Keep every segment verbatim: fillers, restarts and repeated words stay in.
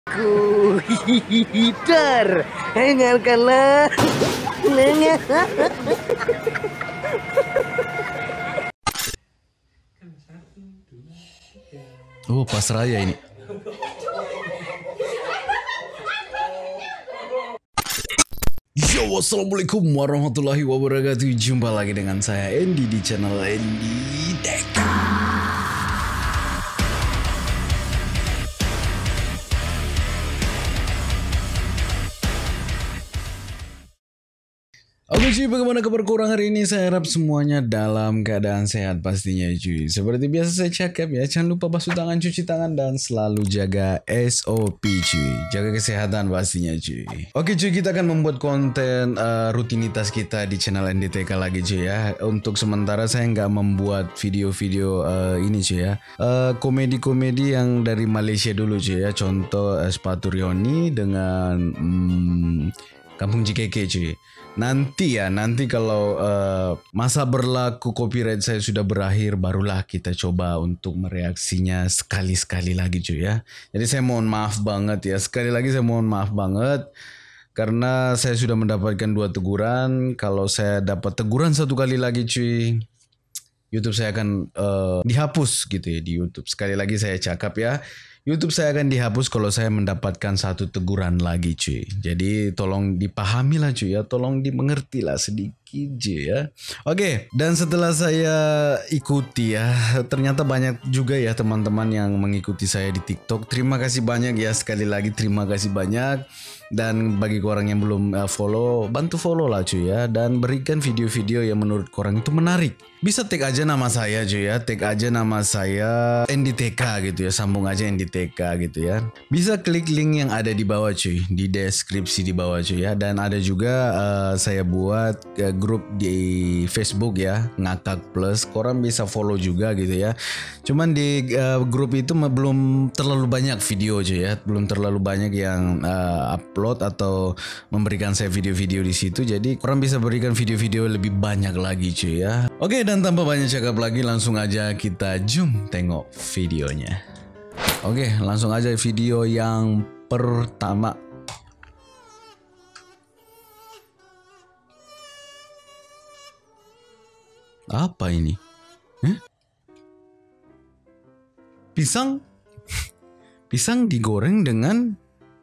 Ku hidar, dengarkanlah. Oh, pas raya ini. Yo, wassalamualaikum warahmatullahi wabarakatuh. Jumpa lagi dengan saya Andy di channel Andy Tech. Oke cuy, bagaimana kabar kurang hari ini? Saya harap semuanya dalam keadaan sehat pastinya cuy. Seperti biasa saya cakap ya, jangan lupa basuh tangan, cuci tangan, dan selalu jaga S O P cuy. Jaga kesehatan pastinya cuy. Oke cuy, kita akan membuat konten uh, rutinitas kita di channel N D T K lagi cuy ya. Untuk sementara saya nggak membuat video-video uh, ini cuy ya. Uh, komedi-komedi yang dari Malaysia dulu cuy ya. Contoh uh, Sepatu Rioni dengan um, Kampung J K K cuy. Nanti ya, nanti kalau uh, masa berlaku copyright saya sudah berakhir, barulah kita coba untuk mereaksinya sekali-sekali lagi cuy ya. Jadi saya mohon maaf banget ya, sekali lagi saya mohon maaf banget. Karena saya sudah mendapatkan dua teguran. Kalau saya dapat teguran satu kali lagi cuy, YouTube saya akan uh, dihapus gitu ya di YouTube. Sekali lagi saya cakap ya, YouTube saya akan dihapus kalau saya mendapatkan satu teguran lagi cuy. Jadi tolong dipahami lah cuy ya, tolong dimengerti lah sedikit cuy ya. Oke, dan setelah saya ikuti ya, ternyata banyak juga ya teman-teman yang mengikuti saya di TikTok. Terima kasih banyak ya, sekali lagi terima kasih banyak. Dan bagi orang yang belum uh, follow, bantu follow lah cuy ya. Dan berikan video-video yang menurut korang itu menarik. Bisa tag aja nama saya cuy ya. Tag aja nama saya N D T K gitu ya. Sambung aja N D T K gitu ya. Bisa klik link yang ada di bawah cuy. Di deskripsi di bawah cuy ya. Dan ada juga uh, saya buat uh, grup di Facebook ya. Ngakak Plus. Korang bisa follow juga gitu ya. Cuman di uh, grup itu belum terlalu banyak video cuy ya. Belum terlalu banyak yang uh, upload atau memberikan saya video-video di situ. Jadi korang bisa berikan video-video lebih banyak lagi cuy ya. Oke, dan tanpa banyak cakap lagi, langsung aja kita zoom tengok videonya. Oke, langsung aja video yang pertama. Apa ini? Huh? Pisang Pisang digoreng dengan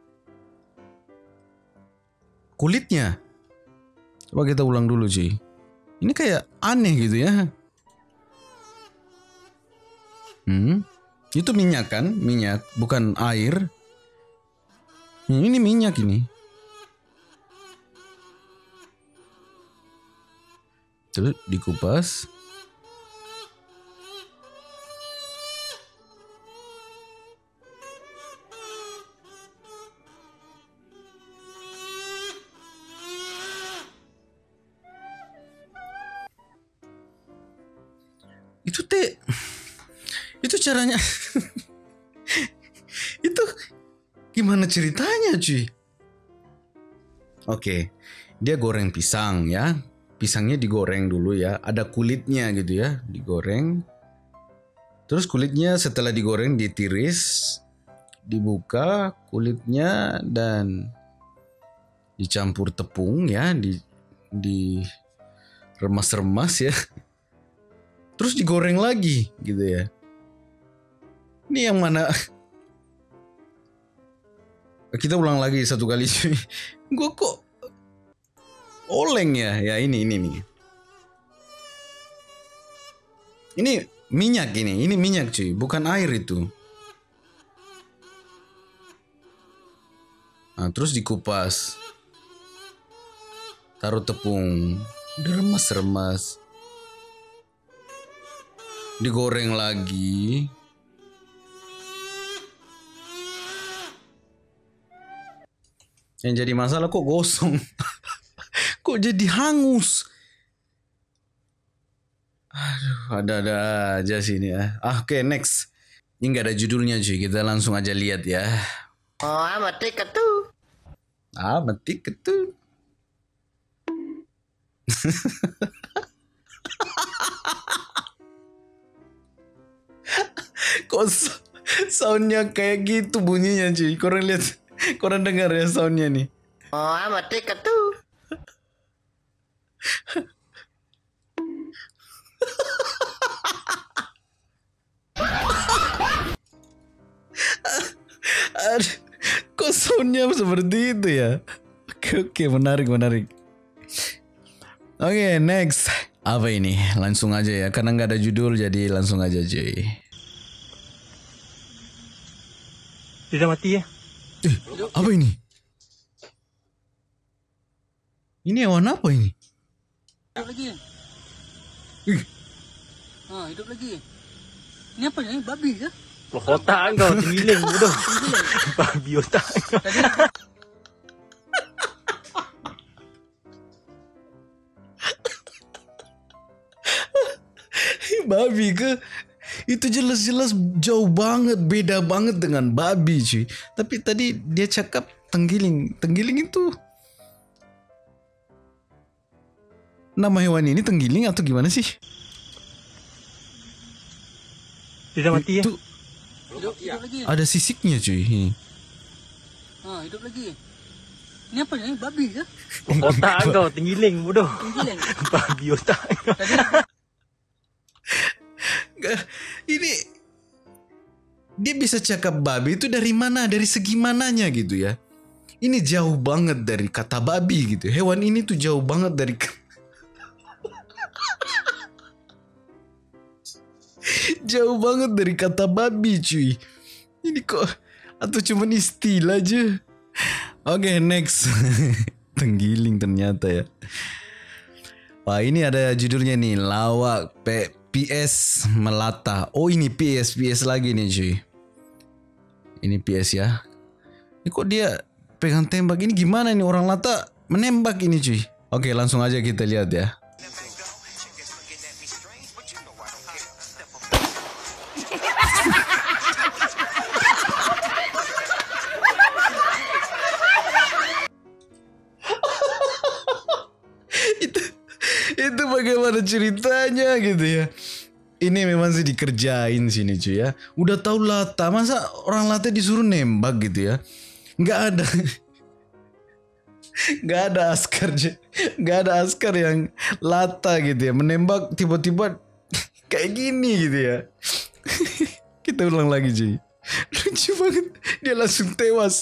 kulitnya. Coba kita ulang dulu cuy. Ini kayak aneh gitu ya. Hmm, itu minyak kan? Minyak, bukan air. Hmm, ini minyak ini. Terus dikupas. Itu teh, itu caranya, itu gimana ceritanya cuy? Oke, dia goreng pisang ya, pisangnya digoreng dulu ya, ada kulitnya gitu ya, digoreng. Terus kulitnya setelah digoreng ditiris, dibuka kulitnya dan dicampur tepung ya, di di remas-remas ya. Terus digoreng lagi gitu ya. Ini yang mana? Kita ulang lagi satu kali cuy. Gue kok oleng ya? Ya ini ini nih. Ini minyak ini. Ini minyak cuy. Bukan air itu. Nah, terus dikupas. Taruh tepung. Diremas-remas. Digoreng lagi. Yang jadi masalah kok gosong. Kok jadi hangus. Aduh, ada-ada aja sini ya. Ah, oke, okay, next. Ini nggak ada judulnya cuy. Kita langsung aja lihat ya. Oh, mati ketu. Ah, mati ketu. Kok Soundnya kayak gitu bunyinya cuy. Korang lihat, korang dengar ya soundnya nih. Oh, amat dekat tuh. Aduh, kok soundnya seperti itu ya? Oke oke, menarik menarik. Oke, next. Apa ini? Langsung aja ya, karena nggak ada judul jadi langsung aja cuy. Dia dah mati ya? Eh, apa ini? Ini hewan apa ini? Hidup lagi. Ih, Ha, hidup lagi. Ini apa ni? Babi ke? Otak kau tergiling bodoh. Babi otak kau. Tadi babi ke? Itu jelas-jelas jauh banget, beda banget dengan babi cuy. Tapi tadi dia cakap tenggiling. Tenggiling itu nama hewan ini tenggiling atau gimana sih? Dia dah mati ya? Itu hidup, hidup lagi. ada sisiknya cuy. Ini. Ha, hidup lagi. Ini apa ni? Babi ke? Otak kau tergiling bodoh. Tenggiling. Babi otak kau. Tadi Nggak, ini dia bisa cakap babi itu dari mana, dari segi mananya gitu ya. Ini jauh banget dari kata babi gitu. Hewan ini tuh jauh banget dari jauh banget dari kata babi cuy. Ini kok atau cuman istilah aja. Oke, next. Tenggiling ternyata ya. Wah, ini ada judulnya nih, lawak P PS melata. Oh, ini P S P S lagi nih cuy. Ini P S ya. Ini kok dia pegang tembak ini, gimana nih orang lata menembak ini cuy. Oke, langsung aja kita lihat ya. itu itu bagaimana ceritanya gitu ya. Ini memang sih dikerjain sini cuy ya. Udah tahu lata, masa orang lata disuruh nembak gitu ya? Nggak ada. Nggak ada askar, nggak ada askar yang lata gitu ya, menembak tiba-tiba kayak gini gitu ya. Kita ulang lagi cuy. Lucu banget, dia langsung tewas.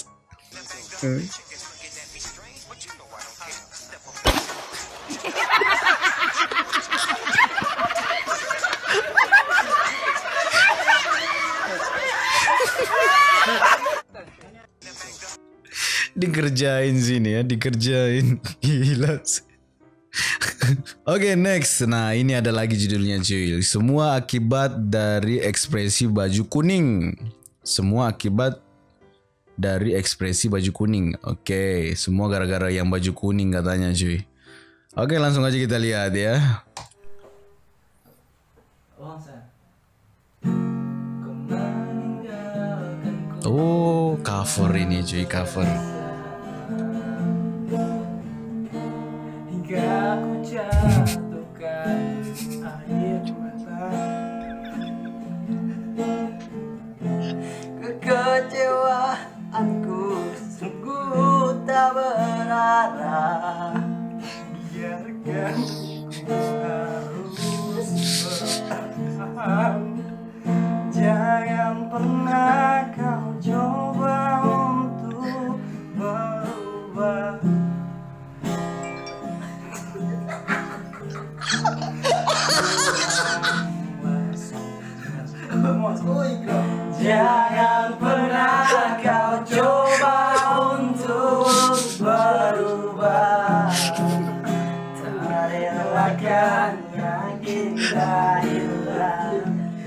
Dikerjain sini ya, dikerjain. Gila. Oke, next. Nah, ini ada lagi judulnya cuy. Semua akibat dari ekspresi baju kuning. Semua akibat dari ekspresi baju kuning. Oke, semua gara-gara yang baju kuning katanya cuy. Oke, langsung aja kita lihat ya. Oh, cover ini cuy, cover. Hingga ku jatuhkan air mata, kekecewaanku sungguh tak berarah. Biarkan ku harus bertahan, jangan pernah kau coba untuk berubah. Jangan pernah kau coba untuk berubah. Tak relakan yang kita hilang.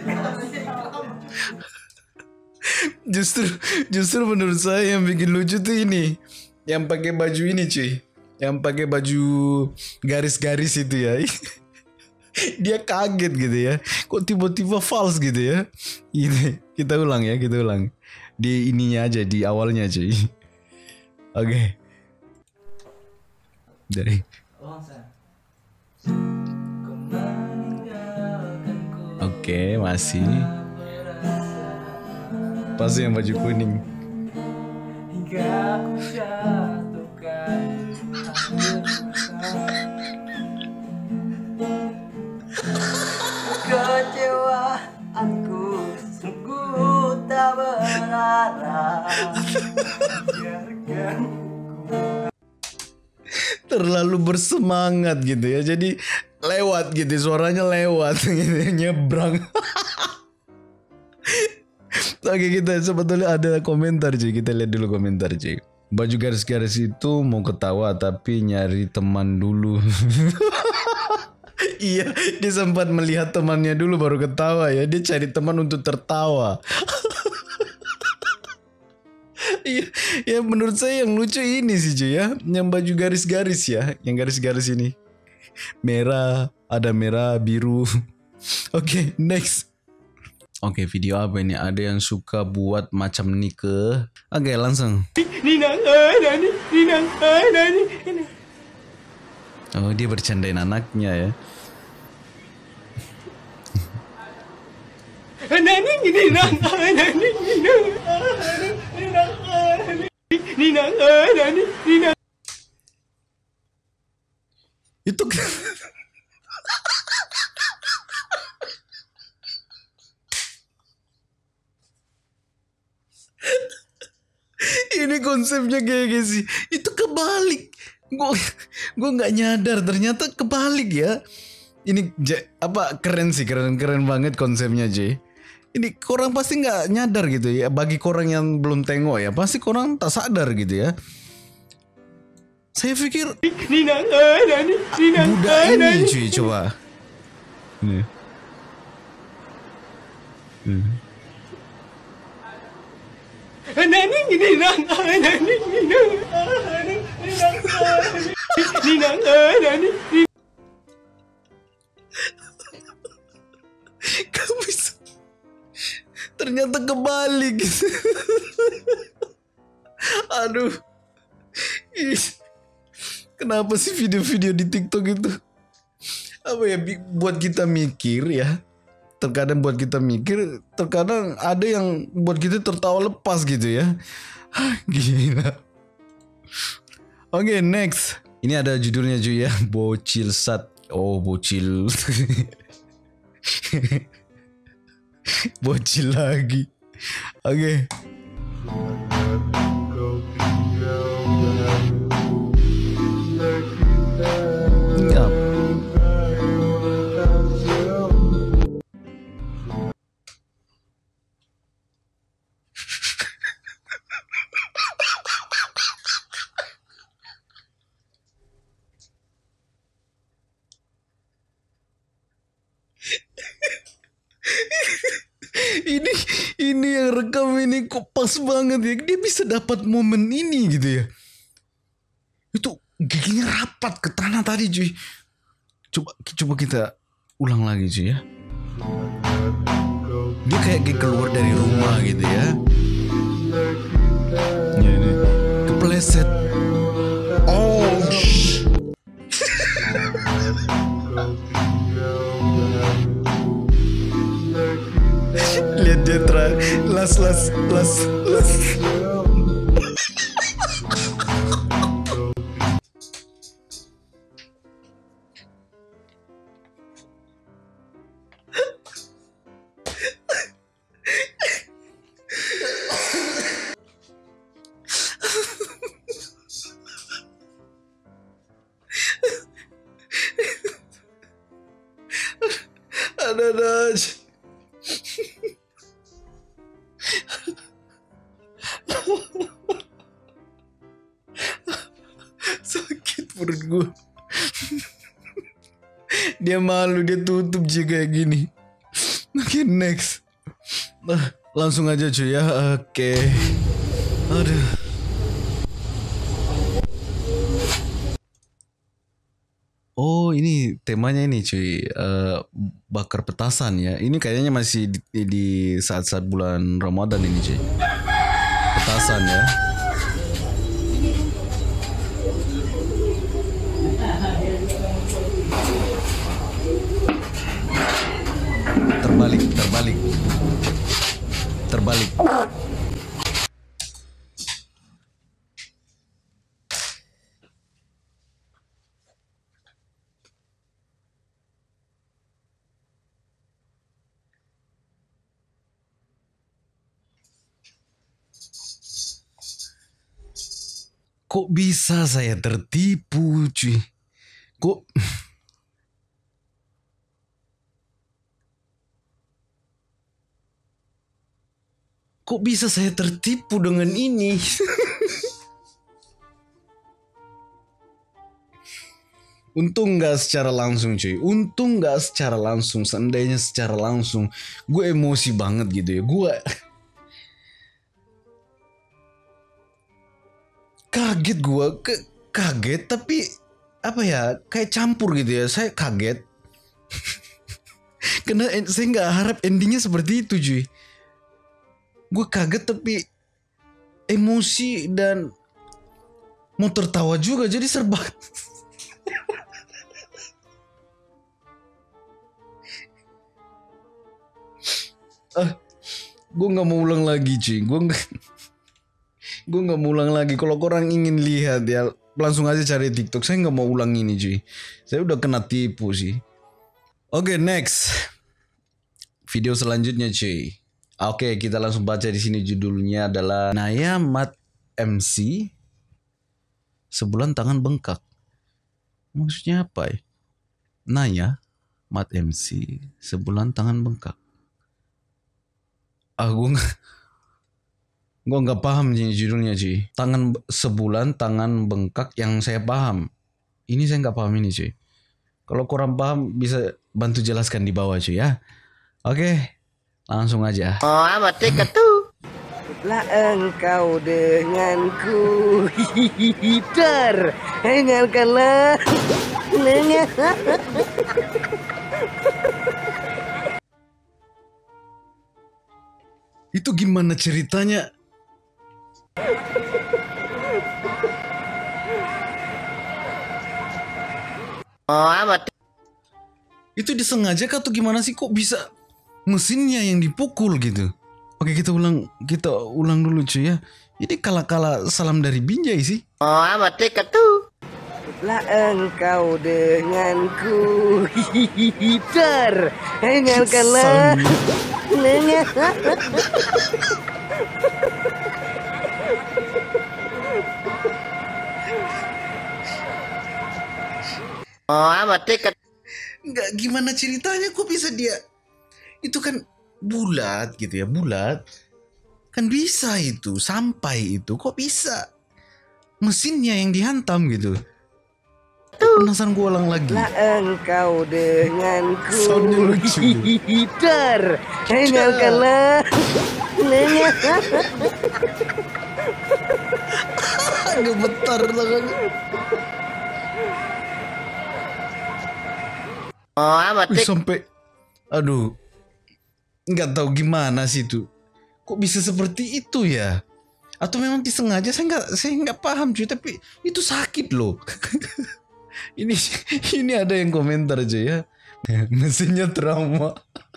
Justru justru menurut saya yang bikin lucu tuh ini, yang pakai baju ini cuy, yang pakai baju garis-garis itu ya. Dia kaget gitu ya, kok tiba-tiba false gitu ya. Ini kita ulang ya, kita ulang di ininya aja, di awalnya cuy. Oke, dari oke masih. Pasti yang baju kuning. Hingga aku jatuhkan akhir masa. Kecewaanku sungguh tak berarah. Biarkan Terlalu bersemangat gitu ya. Jadi lewat gitu, suaranya lewat gitu, nyebrang. Oke, kita sebetulnya ada komentar cuy. Kita lihat dulu komentar cuy. Baju garis-garis itu mau ketawa tapi nyari teman dulu. Iya, dia sempat melihat temannya dulu baru ketawa ya. Dia cari teman untuk tertawa. Iya, ya menurut saya yang lucu ini sih cuy ya. Yang baju garis-garis ya, yang garis-garis ini. Merah, ada merah, biru. Oke, next. Oke, video apa ini? Ada yang suka buat macam nikah. Oke, langsung. Oh, dia bercandain anaknya ya. Itu ini konsepnya kayak gini sih. Itu kebalik. Gue gue nggak nyadar ternyata kebalik ya. Ini J, apa keren sih, keren keren banget konsepnya J. Ini korang pasti nggak nyadar gitu ya. Bagi korang yang belum tengok ya, pasti korang tak sadar gitu ya. Saya pikir budak ini cuy, coba. Nih. Hmm. Kamu bisa. Ternyata kebalik. Aduh. Ih. Kenapa sih video-video di TikTok itu apa ya buat kita mikir ya. Terkadang buat kita mikir, terkadang ada yang buat kita tertawa lepas gitu ya. Gila. Oke, okay, next. Ini ada judulnya cuy ya, bocil sat. Oh, bocil. Bocil lagi. Oke. Okay. ini ini yang rekam ini kok pas banget ya, dia bisa dapat momen ini gitu ya. Itu giginya rapat ke tanah tadi cuy. Coba coba kita ulang lagi cuy ya. Dia kayak keluar dari rumah gitu ya. Ya ini kepleset. Oh. Lihat dia terakhir, las las las las. Ada-ada aja. Sakit perut gue. Dia malu, dia tutup juga kayak gini. Oke, okay, next. Nah, langsung aja cuy ya. Oke. Okay. Aduh. Oh, ini temanya ini cuy, uh, bakar petasan ya. Ini kayaknya masih di, di saat-saat bulan Ramadan ini cuy. Petasan ya. Terbalik, terbalik. Terbalik. Kok bisa saya tertipu, cuy? Kok Kok bisa saya tertipu dengan ini? Untung nggak secara langsung, cuy. Untung nggak secara langsung. Seandainya secara langsung, gue emosi banget gitu ya. Gue kaget, gue ke kaget tapi apa ya? Kayak campur gitu ya. Saya kaget. Karena saya nggak harap endingnya seperti itu, cuy. Gue kaget tapi emosi dan mau tertawa juga, jadi serba. Ah, gue nggak mau ulang lagi, cuy. Gue nggak, gue nggak mau ulang lagi. Kalau korang ingin lihat ya, langsung aja cari TikTok. Saya nggak mau ulang ini, cuy. Saya udah kena tipu sih. Oke, okay, next video selanjutnya, cuy. Oke, okay, kita langsung baca di sini. Judulnya adalah Naya Mat M C sebulan tangan bengkak. Maksudnya apa ya? Naya Mat M C sebulan tangan bengkak. Ah, gue nggak, gue nggak paham sih judulnya, cuy. Tangan sebulan tangan bengkak yang saya paham. Ini saya nggak paham ini, cuy. Kalau kurang paham bisa bantu jelaskan di bawah, cuy ya. Oke, langsung aja. Oh amat tuh. Lah engkau denganku hider, dengarkanlah. Itu gimana ceritanya? Oh amat. Itu disengaja kah atau gimana sih? Kok bisa mesinnya yang dipukul gitu? Oke, kita ulang, kita ulang dulu, cuy ya. Ini kala-kala salam dari Binjai sih. Oh amat tuh. Lah engkau denganku hider, dengarkanlah. Oh amat Enggak, gimana ceritanya kok bisa dia? Itu kan bulat gitu ya, bulat. Kan bisa itu, sampai itu kok bisa? Mesinnya yang dihantam gitu. Penasaran gue ulang lagi. Lah engkau denganku Soundnya lucu. hider, dengarkanlah. Gemetar tangannya. Oh amat Wih, sampai, aduh, nggak tahu gimana sih itu. Kok bisa seperti itu ya? Atau memang disengaja? Saya nggak, saya nggak paham, cuy. Tapi itu sakit loh. ini, ini ada yang komentar aja ya. Mesinnya trauma.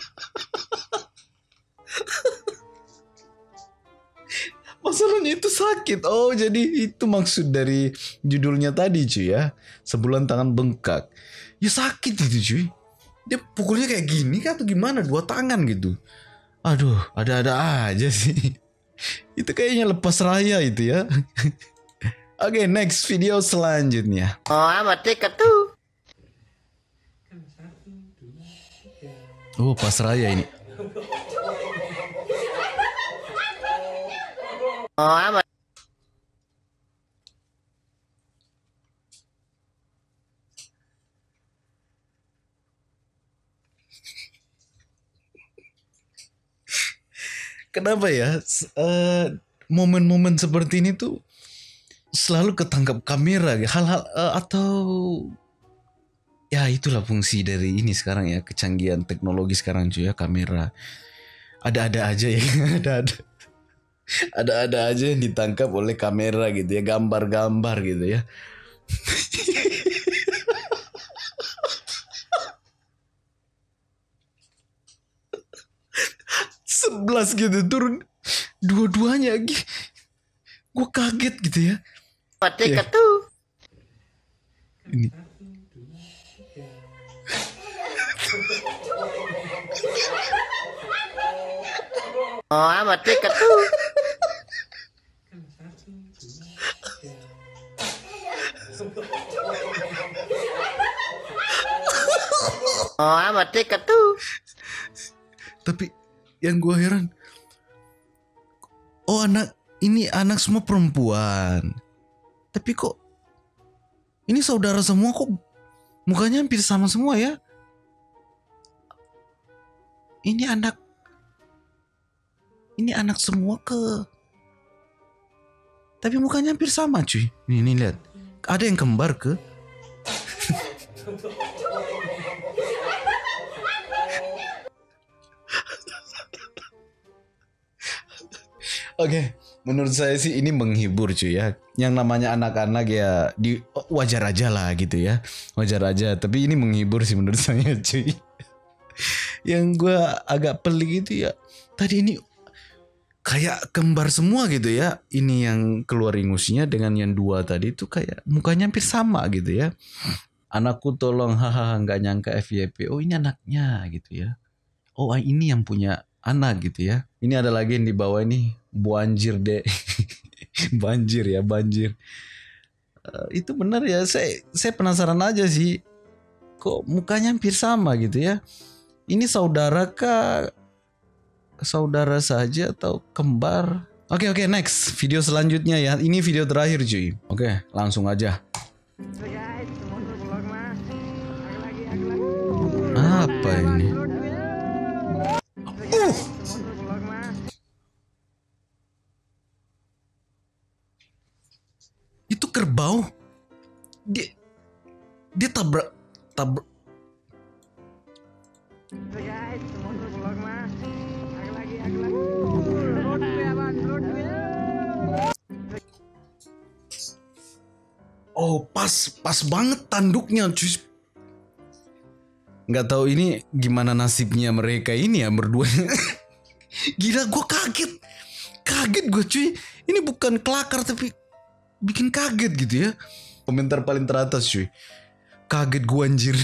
Masalahnya itu sakit. Oh, jadi itu maksud dari judulnya tadi, cuy ya. Sebulan tangan bengkak. Ya sakit itu, cuy. Dia pukulnya kayak gini kah atau gimana? Dua tangan gitu. Aduh, ada-ada aja sih. Itu kayaknya lepas raya itu ya. Oke, okay, next video selanjutnya. Oh amat tuh. Oh, pas raya ini. Oh amat. Kenapa ya? Uh, momen-momen seperti ini tuh selalu ketangkap kamera, hal-hal uh, atau ya itulah fungsi dari ini sekarang ya, kecanggihan teknologi sekarang, cuy ya, kamera. Ada-ada aja ya, ada-ada. Ada-ada aja yang ditangkap oleh kamera gitu ya, gambar-gambar gitu ya. Sebelas gitu turun dua-duanya, gue kaget gitu ya. Mati Ya. tuh. Ini. Oh amat tuh. Oh amat dekat tuh. Tapi yang gue heran, oh anak ini anak semua perempuan. Tapi kok ini saudara semua kok mukanya hampir sama semua ya? Ini anak ini anak semua ke tapi mukanya hampir sama cuy. Nih, nih lihat. Ada yang kembar ke? Oke, menurut saya sih ini menghibur cuy ya. Yang namanya anak-anak ya di wajar aja lah gitu ya. Wajar aja, tapi ini menghibur sih menurut saya cuy. Yang gue agak pelik itu ya, tadi ini kayak kembar semua gitu ya. Ini yang keluar ingusnya dengan yang dua tadi itu kayak mukanya hampir sama gitu ya. Anakku tolong, hahaha, nggak nyangka F Y P. Oh ini anaknya gitu ya. Oh ini yang punya anak gitu ya. Ini ada lagi yang di bawah ini, banjir deh. Banjir ya, banjir. Uh, itu benar ya. Saya saya penasaran aja sih. Kok mukanya hampir sama gitu ya. Ini saudara kah? Saudara saja atau kembar? Oke oke next video selanjutnya ya. Ini video terakhir cuy. Oke langsung aja. Apa ini? Uh. Itu kerbau. Dia dia tabrak tabrak. Oh pas pas banget tanduknya cuy. Nggak tahu ini gimana nasibnya mereka ini ya berdua. Gila gue kaget. Kaget gue cuy. Ini bukan kelakar tapi bikin kaget gitu ya. Komentar paling teratas cuy. Kaget gue anjir.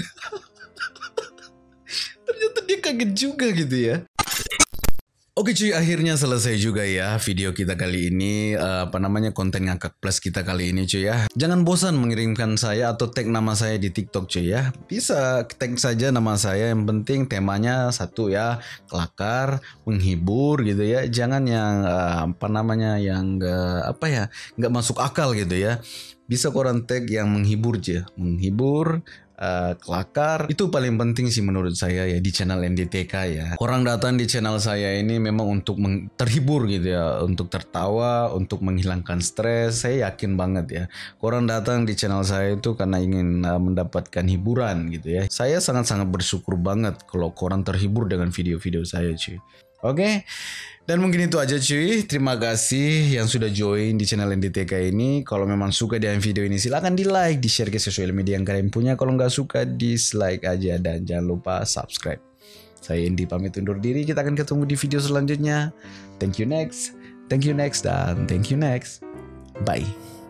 Ternyata dia kaget juga gitu ya. Oke cuy, akhirnya selesai juga ya video kita kali ini. Uh, apa namanya, konten ngakak plus kita kali ini cuy ya. Jangan bosan mengirimkan saya atau tag nama saya di TikTok cuy ya. Bisa tag saja nama saya, yang penting temanya satu ya, kelakar, menghibur gitu ya. Jangan yang uh, apa namanya yang gak, apa ya, nggak masuk akal gitu ya. Bisa koran tag yang menghibur aja, menghibur. Uh, kelakar itu paling penting sih menurut saya ya di channel N D T K ya. Orang datang di channel saya ini memang untuk terhibur gitu ya, untuk tertawa, untuk menghilangkan stres. Saya yakin banget ya, orang datang di channel saya itu karena ingin uh, mendapatkan hiburan gitu ya. Saya sangat-sangat bersyukur banget kalau orang terhibur dengan video-video saya cuy. Oke okay? Dan mungkin itu aja cuy. Terima kasih yang sudah join di channel N D T K ini. Kalau memang suka dengan video ini silahkan di like, di share ke sosial media yang kalian punya. Kalau nggak suka dislike aja. Dan jangan lupa subscribe. Saya Indi pamit undur diri. Kita akan ketemu di video selanjutnya. Thank you next. Thank you next dan thank you next. Bye.